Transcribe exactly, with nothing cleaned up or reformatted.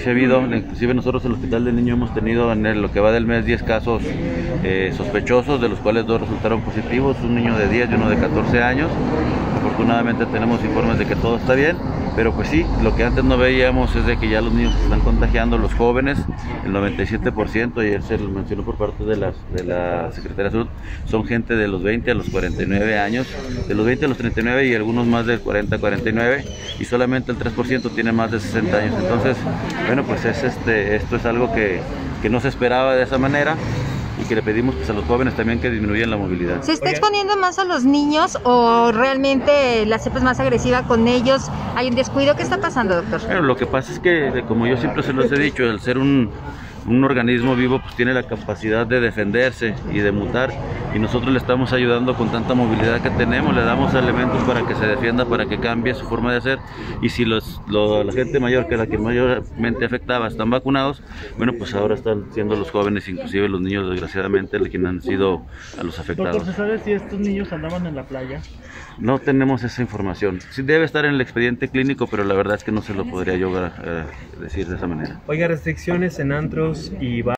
Se ha habido, inclusive nosotros en el Hospital del Niño hemos tenido en el, lo que va del mes diez casos eh, sospechosos, de los cuales dos resultaron positivos, un niño de diez y uno de catorce años. Afortunadamente tenemos informes de que todo está bien, pero pues sí, lo que antes no veíamos es de que ya los niños se están contagiando, los jóvenes, el noventa y siete por ciento, ayer se lo mencionó por parte de, las, de la Secretaría de Salud, son gente de los veinte a los cuarenta y nueve años, de los veinte a los treinta y nueve y algunos más de cuarenta a cuarenta y nueve, y solamente el tres por ciento tiene más de sesenta años. Entonces, bueno, pues es este, esto es algo que, que no se esperaba de esa manera, y que le pedimos pues a los jóvenes también que disminuyan la movilidad. ¿Se está exponiendo más a los niños o realmente la cepa es más agresiva con ellos? ¿Hay un descuido? ¿Qué está pasando, doctor? Bueno, lo que pasa es que, como yo siempre se los he dicho, el ser un, un organismo vivo pues tiene la capacidad de defenderse y de mutar, y nosotros le estamos ayudando con tanta movilidad que tenemos, le damos elementos para que se defienda, para que cambie su forma de hacer, y si los, lo, la gente mayor, que es la que mayormente afectaba, están vacunados, bueno, pues ahora están siendo los jóvenes, inclusive los niños, desgraciadamente, quienes han sido a los afectados. Doctor, ¿se sabe si estos niños andaban en la playa? No tenemos esa información. Sí debe estar en el expediente clínico, pero la verdad es que no se lo podría yo eh, decir de esa manera. Oiga, restricciones en antros y bares.